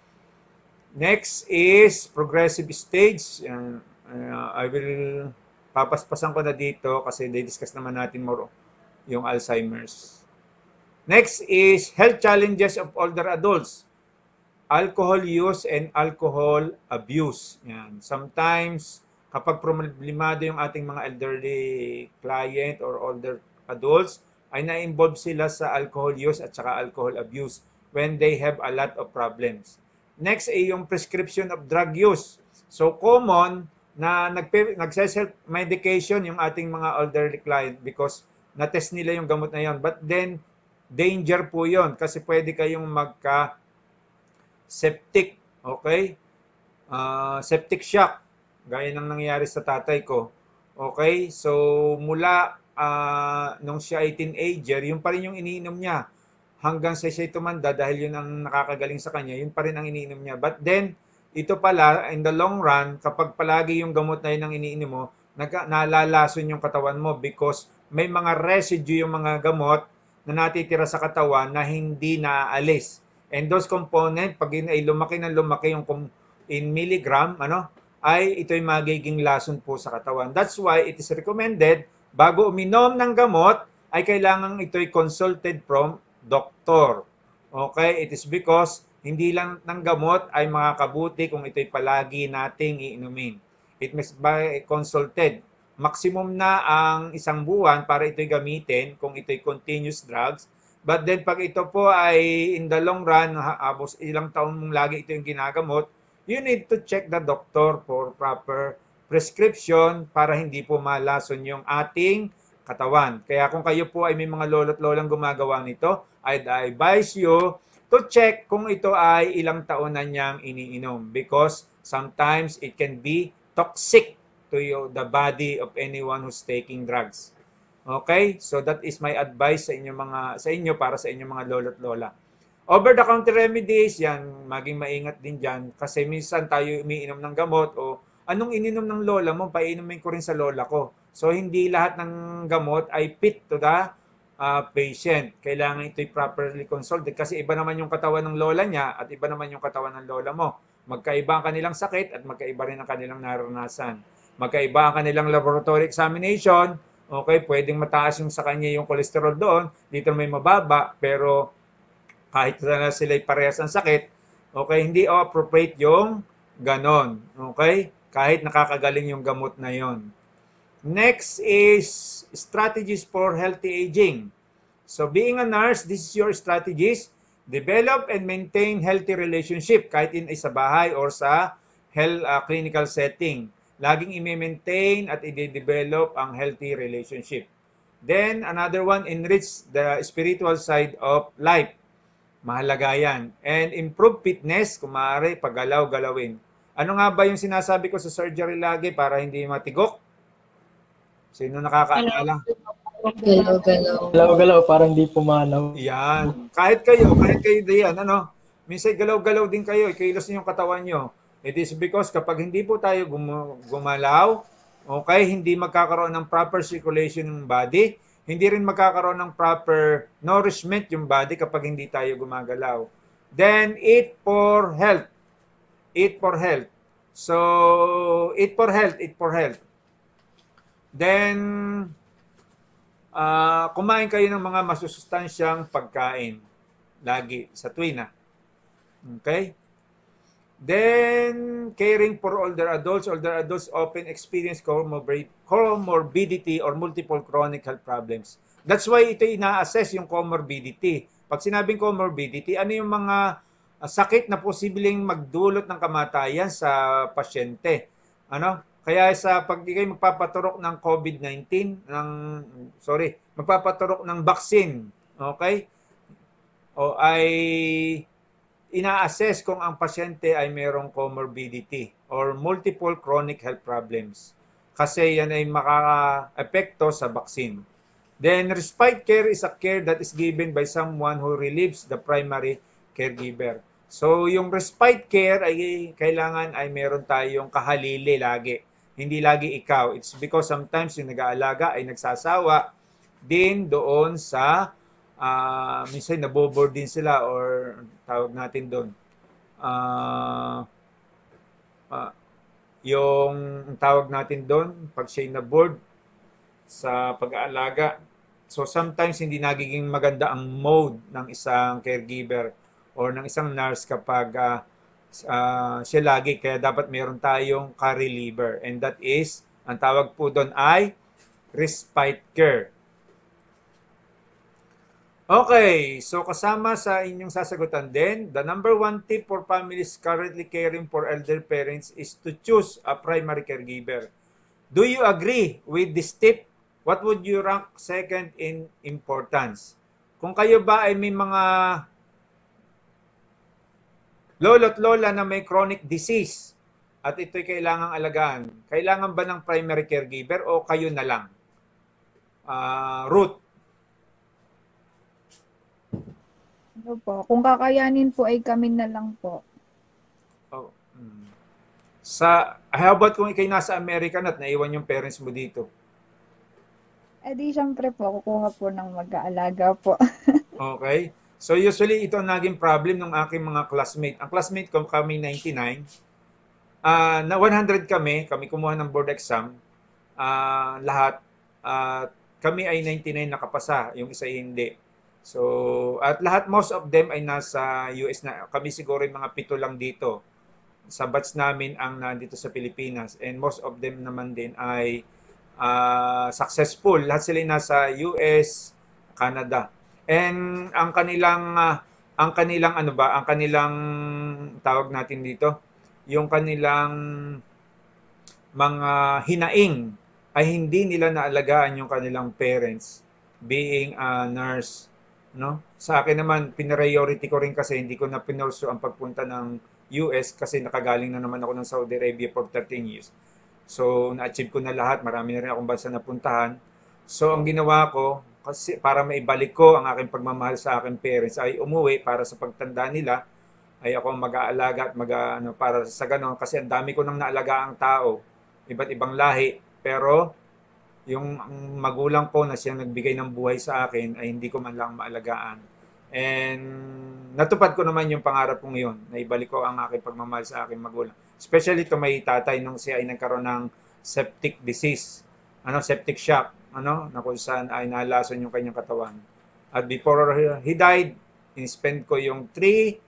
Next is progressive stage. I will papaspasan ko na dito kasi discuss naman natin more yung Alzheimer's. Next is health challenges of older adults. Alcohol use and alcohol abuse. Yan. Sometimes, kapag problemado yung ating mga elderly client or older adults, ay na-involve sila sa alcohol use at saka alcohol abuse when they have a lot of problems. Next ay yung prescription of drug use. So, common na nagse-self-medication yung ating mga elderly client because na-test nila yung gamot na yun. But then, danger po yun kasi pwede kayong septic, okay? Septic shock, gaya ng nangyari sa tatay ko. Okay? So, mula nung siya ay teenager, yun pa rin yung iniinom niya. Hanggang sa siya tumanda, dahil yun ang nakakagaling sa kanya, yun pa rin ang iniinom niya. But then, ito pala, in the long run, kapag palagi yung gamot na yun ang iniinom mo, nalalason yung katawan mo because may mga residue yung mga gamot na natitira sa katawan na hindi naaalis. And those component, pag ay lumaki ng lumaki yung in milligram, ay ito'y magiging lason po sa katawan. That's why it is recommended, bago uminom ng gamot, ay kailangan ito'y consulted from doctor. Okay? It is because hindi lang ng gamot ay makakabuti kung ito'y palagi nating iinumin. It must be consulted. Maximum na ang isang buwan para ito'y gamitin kung ito'y continuous drugs. But then, pag ito po ay in the long run, ilang taon mong lagi ito yung ginagamot, you need to check the doctor for proper prescription para hindi po malason yung ating katawan. Kaya kung kayo po ay may mga lolo't lolang gumagawa nito, I'd advise you to check kung ito ay ilang taon na niyang iniinom because sometimes it can be toxic to the body of anyone who's taking drugs. Okay? So that is my advice sa inyo para sa inyong mga lolo't lola. Over the counter remedies, yan, maging maingat din diyan kasi minsan tayo umiinom ng gamot o anong ininom ng lola mo, painumin ko rin sa lola ko. So hindi lahat ng gamot ay fit to the patient. Kailangan ito'y properly consulted kasi iba naman yung katawan ng lola niya at iba naman yung katawan ng lola mo. Magkaiba ang kanilang sakit at magkaiba rin ang kanilang naranasan. Magkaiba ang kanilang laboratory examination. Okay, pwedeng mataas yung sa kanya yung cholesterol doon, dito may mababa, pero kahit na sila'y parehas ang sakit, okay, hindi appropriate yung ganon. Okay? Kahit nakakagaling yung gamot na yon. Next is strategies for healthy aging. So being a nurse, this is your strategies. Develop and maintain healthy relationship kahit sa bahay or sa health clinical setting. Laging i-maintain at i-develop ang healthy relationship. Then another one, enrich the spiritual side of life. Mahalaga yan. And improve fitness, kung maaari, paggalaw-galawin. Ano nga ba yung sinasabi ko sa surgery lagi para hindi matigok? Sino nakakaalala? Galaw-galaw. Galaw-galaw, parang di pumanaw. Yan. Kahit kayo diyan, ano? Minsan galaw-galaw din kayo, ikilos niyo yung katawan nyo. It is because kapag hindi po tayo gumalaw, okay, hindi magkakaroon ng proper circulation ng body, hindi rin magkakaroon ng proper nourishment yung body kapag hindi tayo gumagalaw. Then, eat for health. Eat for health. So, eat for health, eat for health. Then, kumain kayo ng mga masusustansyang pagkain. Lagi, sa tuwina. Okay? Then, caring for older adults. Older adults often experience comorbidity or multiple chronic health problems. That's why ito ina-assess yung comorbidity. Pag sinabing comorbidity, ano yung mga sakit na posibleng magdulot ng kamatayan sa pasyente? Ano? Kaya pag di kayo magpapaturok ng COVID-19, magpapaturok ng vaccine, okay? O ay ina-assess kung ang pasyente ay mayroong comorbidity or multiple chronic health problems. Kasi yan ay makaka-epekto sa vaccine. Then, respite care is a care that is given by someone who relieves the primary caregiver. So, yung respite care ay kailangan ay meron tayong kahalili lagi. Hindi lagi ikaw. It's because sometimes yung nag-aalaga ay nagsasawa din doon sa minsan naboboard din sila or tawag natin doon. Yung tawag natin doon, pag siya'y naboard sa pag-aalaga. So sometimes hindi nagiging maganda ang mode ng isang caregiver or ng isang nurse kapag siya lagi. Kaya dapat meron tayong ka-reliever. And that is, ang tawag po doon ay respite care. Okay, so kasama sa inyong sasagutan din, the number one tip for families currently caring for elder parents is to choose a primary caregiver. Do you agree with this tip? What would you rank second in importance? Kung kayo ba ay may mga lolo't lola na may chronic disease at ito'y kailangang alagaan, kailangan ba ng primary caregiver o kayo na lang? Ruth? Ano po? Kung kakayanin po ay kami na lang po. Oh. How about kung ikay nasa Amerika at naiwan yung parents mo dito? Eh di syempre po, kukuha po ng mag-aalaga po. Okay. So usually ito ang naging problem ng aking mga classmate. Ang classmate ko kami 99. Na 100 kami kumuha ng board exam. Lahat. Kami ay 99 nakapasa, yung isa hindi. So, at lahat, most of them ay nasa US na. Kami siguro yung mga 7 lang dito. Sa batch namin ang nandito sa Pilipinas. And most of them naman din ay successful. Lahat sila nasa US, Canada. And ang kanilang tawag natin dito, yung kanilang mga hinaing ay hindi nila naalagaan yung kanilang parents being a nurse. No? Sa akin naman, pinriority ko rin kasi hindi ko na pinurso ang pagpunta ng US kasi nakagaling na naman ako ng Saudi Arabia for 13 years. So, na-achieve ko na lahat. Marami na rin akong bansa napuntahan. So, ang ginawa ko, kasi para maibalik ko ang aking pagmamahal sa aking parents, ay umuwi para sa pagtanda nila, ay ako mag-aalaga at para sa ganon. Kasi ang dami ko nang naalaga ang tao, iba't ibang lahi. Pero, yung ang magulang ko na siyang nagbigay ng buhay sa akin ay hindi ko man lang maalagaan. And natupad ko naman yung pangarap kong yun, na ibalik ko ang aking pagmamahal sa aking magulang. Especially to may tatay nung siya ay nagkaroon ng septic disease, septic shock, na kung saan ay nalason yung kanyang katawan. At before he died, in-spend ko yung 3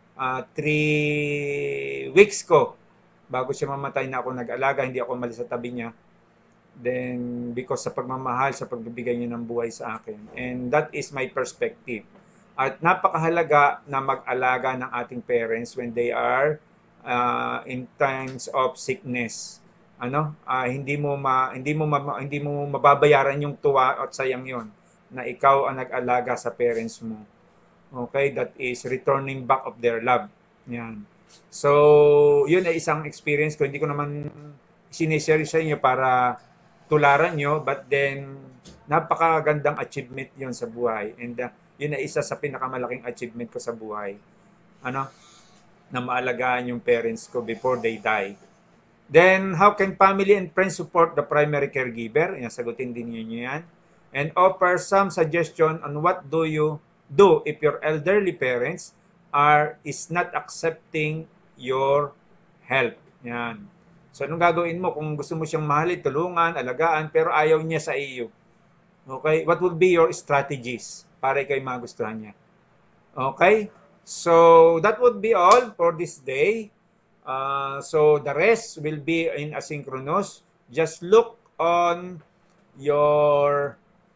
weeks ko bago siya mamatay na ako nag-alaga, hindi ako umalis sa tabi niya. Then, because sa pagmamahal, sa pagbibigay niya ng buhay sa akin. And that is my perspective. At napakahalaga na mag-alaga ng ating parents when they are in times of sickness. Hindi mo mababayaran yung tuwa at sayang yon na ikaw ang nag-alaga sa parents mo. Okay, that is returning back of their love. Yan. So, yun ay isang experience ko. Hindi ko naman sinishare sa inyo para tularan nyo, but then napakagandang achievement yun sa buhay. And yun ay isa sa pinakamalaking achievement ko sa buhay. Na maalagaan yung parents ko before they die. Then, how can family and friends support the primary caregiver? Sagutin din niyo yan. And offer some suggestion on what do you do if your elderly parents is not accepting your help. Yan. So, anong gagawin mo kung gusto mo siyang mahalin, tulungan, alagaan, pero ayaw niya sa iyo? Okay? What would be your strategies para ikay magustuhan niya? Okay? So, that would be all for this day. So, the rest will be in asynchronous. Just look on your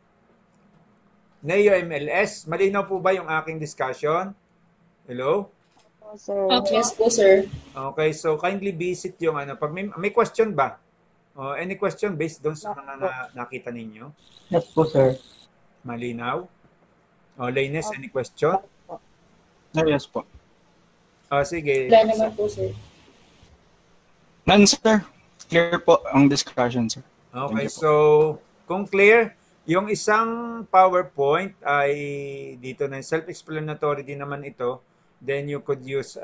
Neo MLS. Malinaw po ba yung aking discussion? Hello? Sir. Yes po, sir. Okay, so kindly visit yung pag may question ba? Any question based doon sa mga nakita ninyo? Yes po, sir. Malinaw? Lainess, any question? Yes po. Sige. Wala naman po, sir. None, sir. Clear po ang discussion, sir. Okay, so kung clear, yung isang PowerPoint ay dito na self-explanatory din naman ito. Then you could use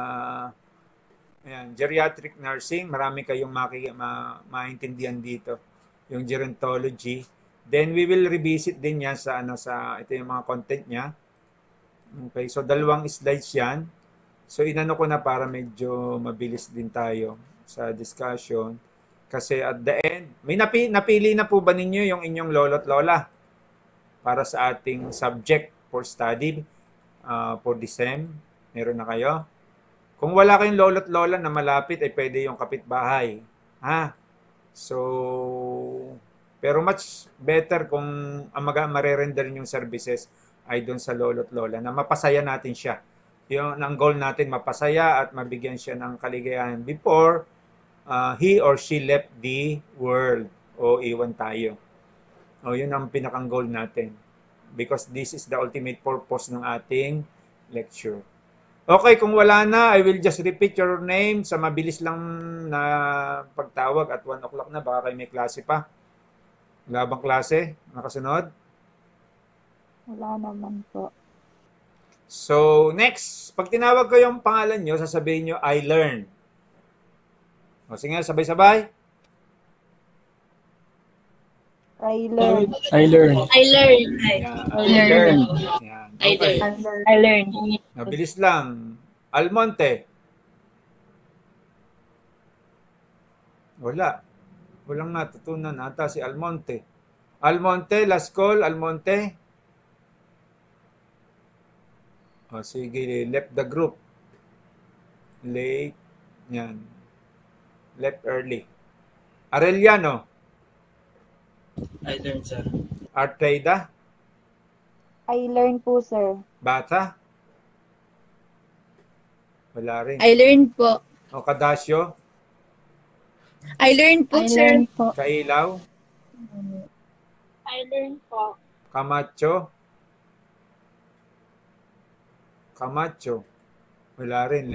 geriatric nursing. Marami kayong maintindihan dito. Yung gerontology. Then we will revisit din yan sa ito yung mga content niya. Okay, so 2 slides yan. So inano ko na para medyo mabilis din tayo sa discussion. Kasi at the end, may napili na po ba ninyo yung inyong lolo't lola para sa ating subject for study for DSEM? Meron na kayo? Kung wala kayong lolo't lola na malapit, ay pwede yung kapitbahay. So, pero much better kung ang marerender yung services ay doon sa lolo't lola na mapasaya natin siya. Yung ang goal natin, mapasaya at mabigyan siya ng kaligayahan before he or she left the world o iwan tayo. Yun ang pinakang goal natin. Because this is the ultimate purpose ng ating lecture. Okay, kung wala na, I will just repeat your name sa mabilis lang na pagtawag at 1 o'clock na. Baka kayo may klase pa. Wala bang klase? Nakasunod? Wala naman po. So, next. Pag tinawag ko yung pangalan nyo, sasabihin nyo, I learned. Sige nga, sabay-sabay. I learned. I learned. I learned. I learned. Yan. Okay. I learned. Mabilis lang. Almonte. Wala. Walang natutunan ata si Almonte. Almonte, last call. Almonte. Sige, left the group. Late. Yan. Left early. Arellano. I learned, sir. Artreda. I learned po, sir. Bata. Wala rin. I learned po. Kadasyo. I learned po, sir. Kailaw. I learned po. Camacho. Camacho. Wala rin.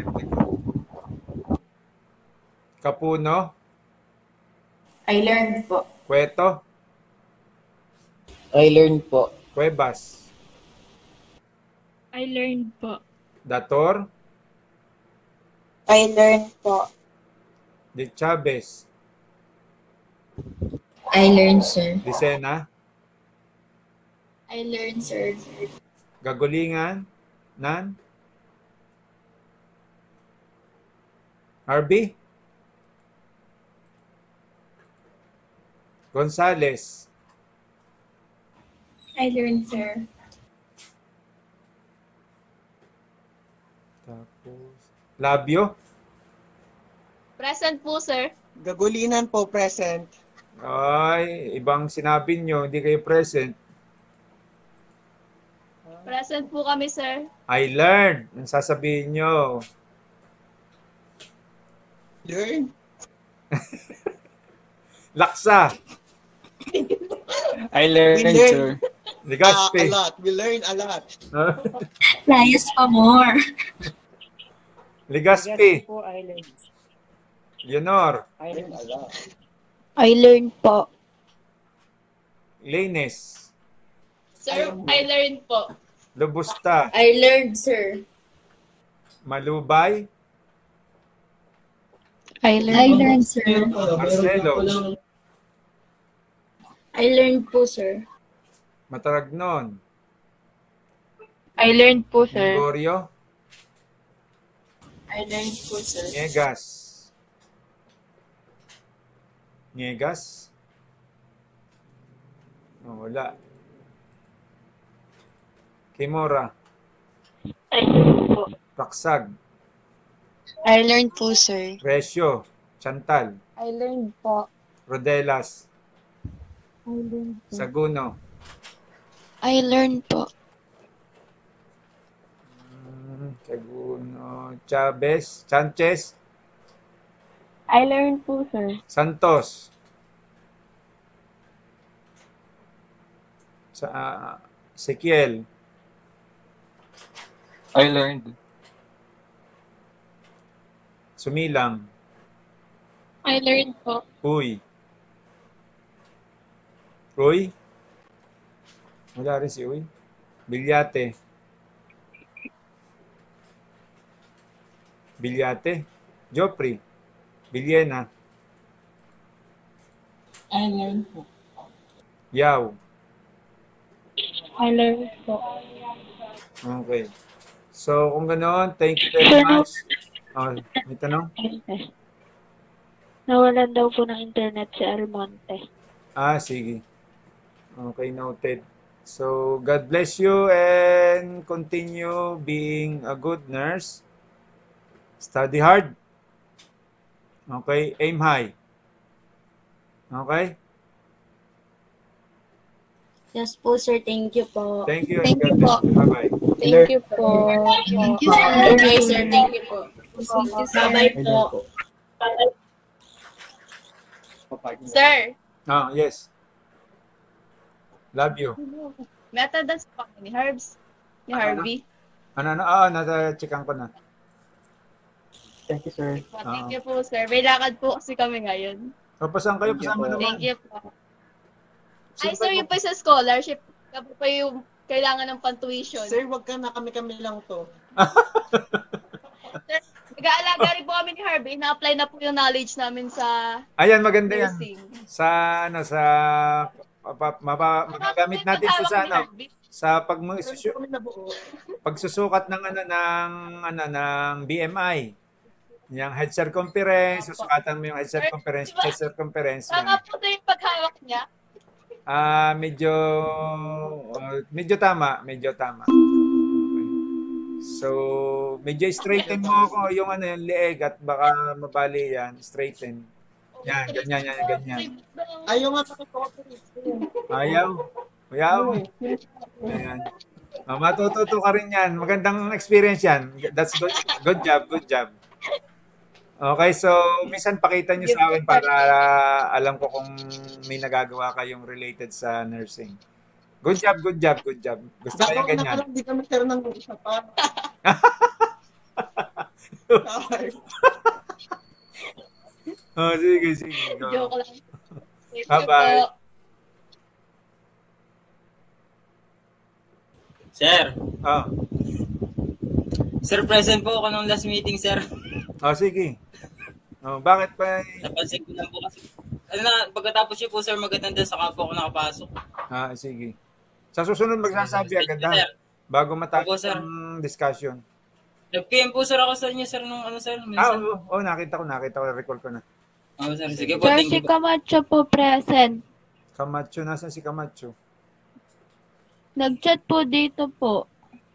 Kapuno. I learned po. Cueto. I learned po. Cuevas. I learned po. Dator. I learned po. De Chavez. I learned, sir. Lisena? I learned, sir. Gagulingan? Nan? Harvey? Gonzales? I learned, sir. Tapos, Labio? Present po, sir. Gagulinan po, present. Ay, ibang sinabi nyo, hindi kayo present. Present po kami, sir. I learned. Ang sasabihin nyo. Learn. Laksa. I learned, We learn. sir. A Legazpi. lot. We learn a lot. Layas pa more. Legazpi. Po, I learned. Leonor. I learned a lot. I learned po. Leines. Sir, I learned po. Lubusta. I learned, sir. Malubay. I learned, sir. Marcelo. I learned po, sir. Mataragnon. I learned po, sir. Gregorio. I learned po, sir. Niegas. Niegas. Oh, wala. Kimora. I learned po. Paksag. I learned po, sir. Resyo. Chantal. I learned po. Rodelas. I learned po. Saguno. I learned po. Saguno. Chavez. Sanchez. I learned po, sir. Santos. Ezekiel. I learned. Sumilang. I learned po. Uy. Uy. Wala rin si Uy. Bilyate. Bilyate. Joffrey. Bilyena. I learned po. Yaw. I learned po. Okay. So, kung ganoon, thank you very much. Oh, may tanong? Nawalan daw po ng internet si Almonte. Sige. Okay, noted. So, God bless you and continue being a good nurse. Study hard. Okay, aim high. Okay? Yes po, sir. Thank you po. Thank you. Thank and you God po. bless you. Bye-bye. Thank you po. Thank you, sir. Bye, sir. Thank you po. Bye-bye po. Sir, Yes. Love you. may attendance po kami ni Herbs. Ni Harvey. Nasa-checkan ko na. Thank you, sir. Thank you po, sir. May lakad po kasi kami ngayon. Papasan kayo, pasama naman. Thank you po. Ay, sir, yung pa sa scholarship. Kapag pa yung kailangan ng pantuition. Sir, wag ka na. Kami-kami lang to. Sir, nag-aalaga rin po kami ni Harvey. Na-apply na po yung knowledge namin sa Ayan, maganda yan. nursing. Magagamit natin ito sa sa pagsusukat ng ng BMI. Yung head circumference, susukatan mo yung head circumference, chest circumference. Tama po ito yung paghawak niya. Medyo tama. Okay. So, medyo straighten mo ako yung yung leeg at baka mabali yan, straighten. Yan, ganyan. Ayaw nga ako. Ayaw. Ayan. Matututo ka rin yan. Magandang experience yan. That's good. Good job. Okay, so minsan pakita nyo sa akin para alam ko kung may nagagawa kayong related sa nursing. Good job. Gusto ko yung ganyan. Hindi kami sir ng isa pa. Sige. Joke lang. Bye-bye. Sir. Sir, present po ako nung last meeting, sir. Sige. Bakit pa? Napansin ko lang po kasi pagkatapos niyo po, sir, mag-attend saka po ako nakapasok. Sige. Sa susunod magsasabi agad ha, bago matapos Opo, sir. ang discussion. Nag-PM po, sir, ako sa inyo, sir, nung sir. Minsan. Nakita ko, recall ko na. Sir. Sige po, Sir, thank si you po. Camacho po present. Camacho, nasan si Camacho? Nag-chat po dito po.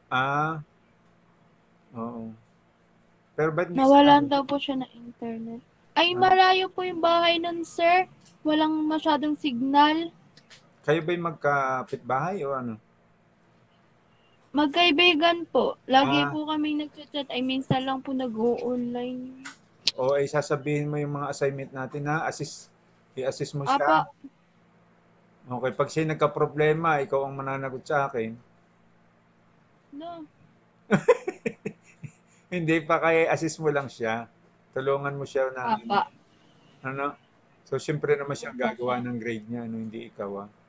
Oo. Pero ba't Nawalan daw po siya ng internet. Ay, malayo po yung bahay nun, sir. Walang masyadong signal. Kayo ba'y magkapitbahay o ano? Magkaibigan po. Lagi po kaming nag-chat. Ay, minsan lang po nag-o-online. O ay sasabihin mo yung mga assignment natin na i-assist mo siya. Apa. Okay, pag siya nagka-problema, ikaw ang mananagot sa akin. No. Hindi pa, kaya assist mo lang siya. Tulungan mo siya na Apa. So, siyempre naman siya ang gagawa ng grade niya, hindi ikaw.